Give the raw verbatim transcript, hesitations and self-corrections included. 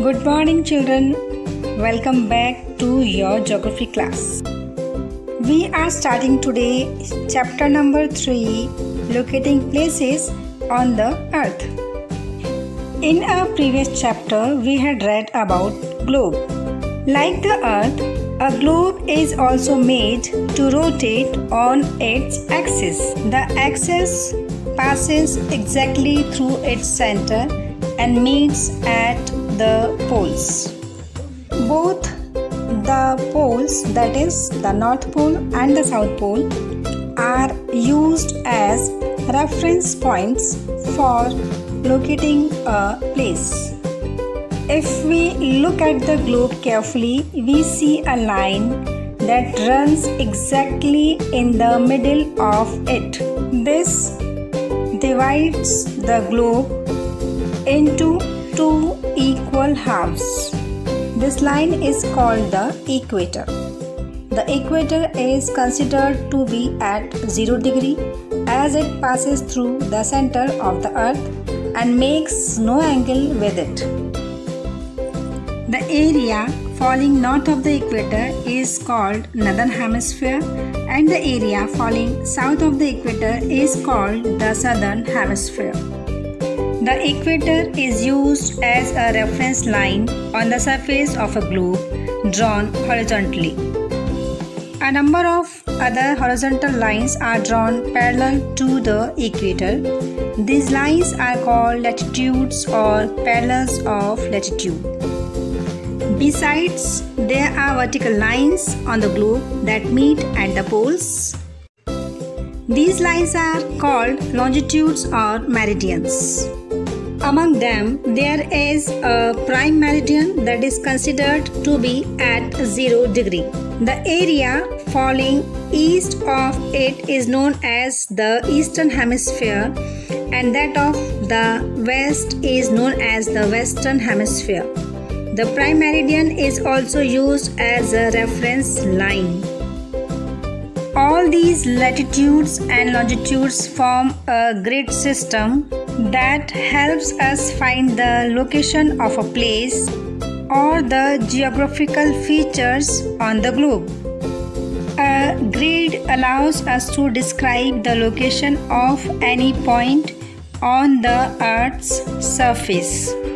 Good morning, children. Welcome back to your geography class. We are starting today chapter number three, locating places on the earth. In our previous chapter, we had read about globe. Like the earth, a globe is also made to rotate on its axis. The axis passes exactly through its center and meets at the poles. Both the poles, that is the North Pole and the South Pole, are used as reference points for locating a place. If we look at the globe carefully, we see a line that runs exactly in the middle of it. This divides the globe into two equal halves. This line is called the equator. The equator is considered to be at zero degree as it passes through the center of the earth and makes no angle with it. The area falling north of the equator is called northern hemisphere, and the area falling south of the equator is called the southern hemisphere. The equator is used as a reference line on the surface of a globe drawn horizontally. A number of other horizontal lines are drawn parallel to the equator. These lines are called latitudes or parallels of latitude. Besides, there are vertical lines on the globe that meet at the poles. These lines are called longitudes or meridians. Among them, there is a prime meridian that is considered to be at zero degree. The area falling east of it is known as the eastern hemisphere, and that of the west is known as the western hemisphere. The prime meridian is also used as a reference line. All these latitudes and longitudes form a grid system that helps us find the location of a place or the geographical features on the globe. A grid allows us to describe the location of any point on the Earth's surface.